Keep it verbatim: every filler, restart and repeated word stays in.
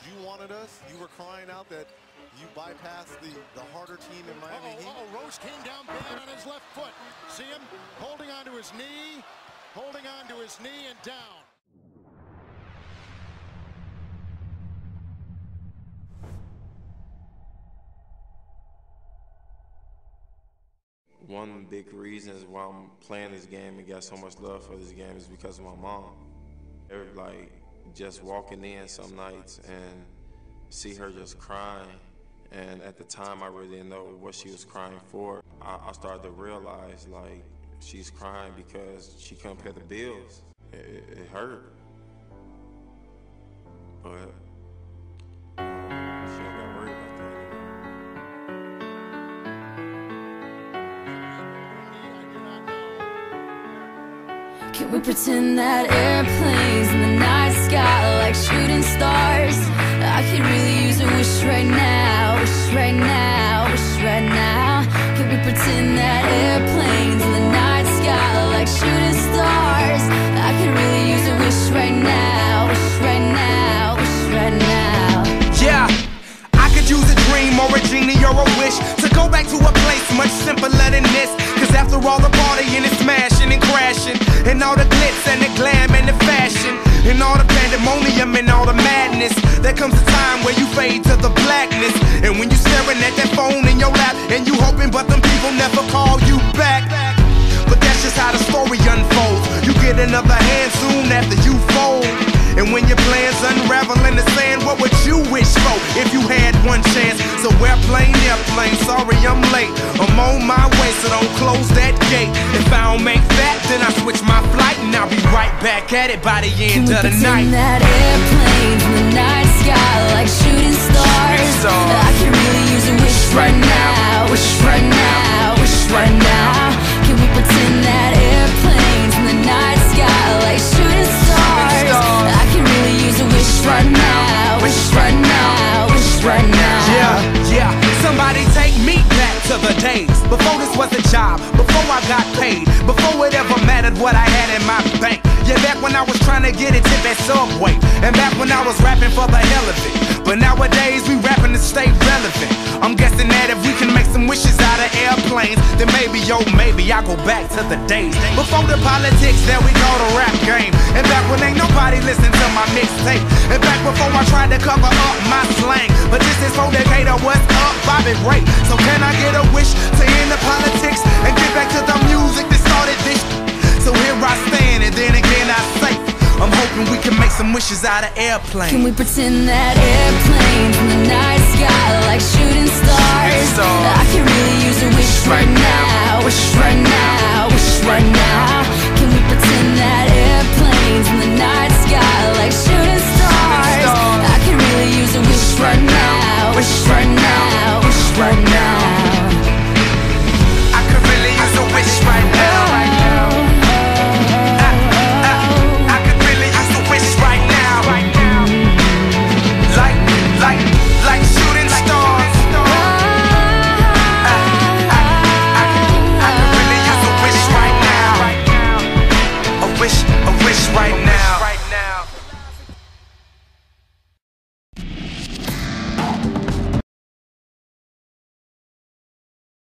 you wanted us. You were crying out that you bypassed the, the harder team in Miami Heat. Uh-oh, uh-oh, Rose came down bad on his left foot. See him holding onto his knee, holding onto his knee and down. One big reason is why I'm playing this game and got so much love for this game is because of my mom. Every, like, just walking in some nights and see her just crying, and at the time I really didn't know what she was crying for. I, I started to realize, like, she's crying because she couldn't pay the bills. It, it, it hurt, but she don't got worried about that anymore. Can we pretend that airplanes in the night sky are like shooting stars? I could really use a wish right now, wish right now, wish right now. Can we pretend that airplanes in the night sky are like shooting stars? I could really use a wish right now, wish right now, wish right now. Yeah, I could use a dream or a genie or a wish to go back to a place much simpler than this. Cause after all the partying and smashing and crashing, and all the glitz and the glam and the fashion, and all the pandemonium and all the madness, there comes a time where you fade to the blackness. And when you staring at that phone in your lap, and you hoping but them people never call you back. But that's just how the story unfolds. You get another hand soon after you fold. And when your plans unravel in the sand, what would you wish for if you had one chance? So airplane, airplane, sorry I'm late. I'm on my way, so don't close that gate. If I don't make that, then I switch my flight, and I'll be right back at it by the end of the night. Can we pretend that airplanes in the night sky like shooting stars? I can really use a wish right now, wish right now, wish right now. Can we pretend that airplanes in the night sky like shooting stars? I can really use a wish right now, wish right now, wish right now. Yeah, yeah, somebody take me back to the days before this was a job, before I got paid, before it ever mattered what I had in my bank. Yeah, back when I was trying to get a tip at Subway, and back when I was rapping for the hell of it. But nowadays we rapping to stay relevant. I'm guessing that if we can make some wishes out of airplanes, then maybe, yo, maybe I'll go back to the days before the politics that we call the rap game. And back when ain't nobody listened to my mixtape. And back before I tried to cover up my slang. But this is for Decatur, what's up, Bobby Ray? So can I get a wish to end the politics and get back to the music that started this? So here I stand, and then again I say, I'm hoping we can make some wishes out of airplanes. Can we pretend that airplanes in the night sky are like shooting stars? I can really use